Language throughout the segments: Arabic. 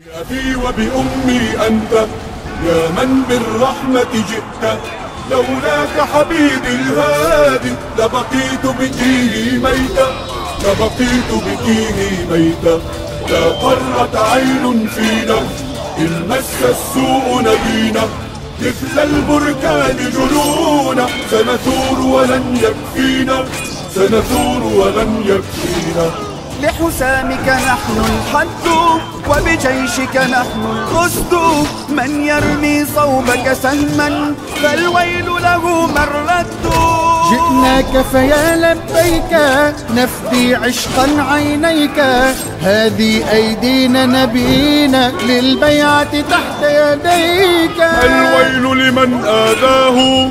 بأبي وبأمي أنت يا من بالرحمة جئت، لولاك حبيبي الهادي لبقيت بكيه ميتا، لبقيت بكيه ميتا. لا قرت عين فينا إن مس السوء نبينا، مثل البركان جنونا سنثور ولن يكفينا، سنثور ولن يكفينا. لحسامك نحن الحد وبجيشك نحن الأسد، من يرمي صوبك سهما فالويل له من رد. جئناك فيا لبيك نفدي عشقا عينيك، هذه أيدينا نبينا للبيعة تحت يديك. الويل لمن آذاه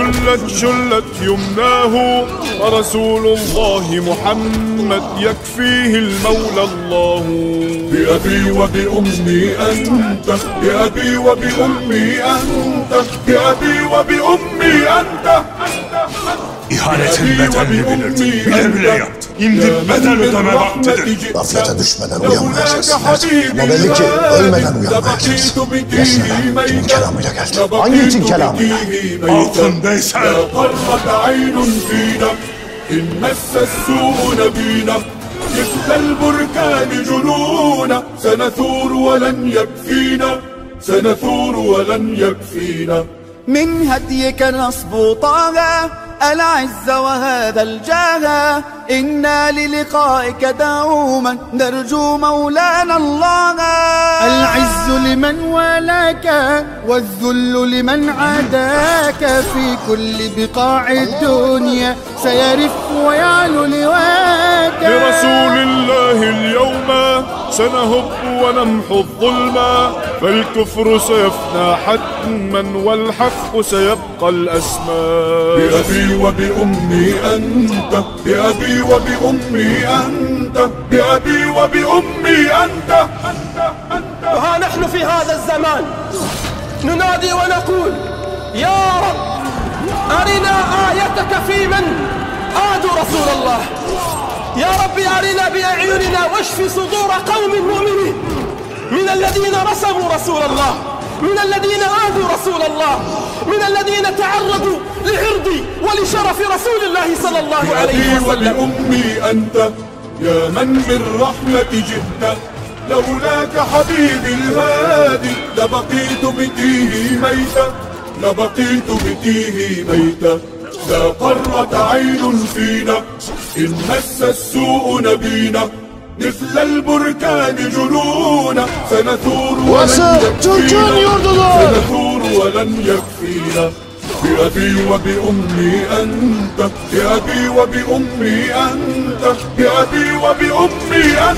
شلت يمناه، ورسول الله محمد يكفيه المولى الله. بأبي وبأمي أنت، بأبي وبأمي أنت، بأبي وبأمي أنت. İhanetin bedelini bilirdim, bile bile yaptım. İndir bedel ödeme vaktidir. Gaflete düşmeden uyanmayacaksın. Ama belli ki ölmeden uyanmayacaksın. Yaşına kimin kelamıyla geldin? Hangi için kelamıyla? Altındaysan. قرت عين فينا إن مس السوء نبينا، مثل البركان جنونا سنثور ولن يكفينا، سنثور ولن يكفينا. من هديك نصب طه العز وهذا الجاه، إنا للقائك دوما نرجو مولانا الله. العز لمن والاك والذل لمن عاداك، في كل بقاع الدنيا سيرف ويعلو لواك. لرسول الله اليوم سنهب ونمحو الظلم، فالكفر سيفنى حتما والحق سيبقى الأسماء. بأبي وبأمي أنت، بأبي وبأمي أنت، بأبي وبأمي أنت. وها نحن في هذا الزمان ننادي ونقول يا رب أرنا آيتك في من آذوا رسول الله، يا رب أرنا بأعيننا واشف صدور قوم مؤمنين من الذين رسموا رسول الله، من الذين آذوا رسول الله، من الذين تعرضوا لعرض ولشرف رسول الله صلى الله عليه وسلم. بأبي وبأمي أنت يا من بالرحمة جئت، لولاك حبيبي الهادي لبقيت بكيه ميتا، لبقيت بكيه ميتا. لا قرت عين فينا إن مس السوء نبينا، مثل البركان جنونا سنثور ولن يكفينا، سنثور ولن يكفينا. بأبي وبأمي أنت، بأبي وبأمي أنت، بأبي وبأمي أنت.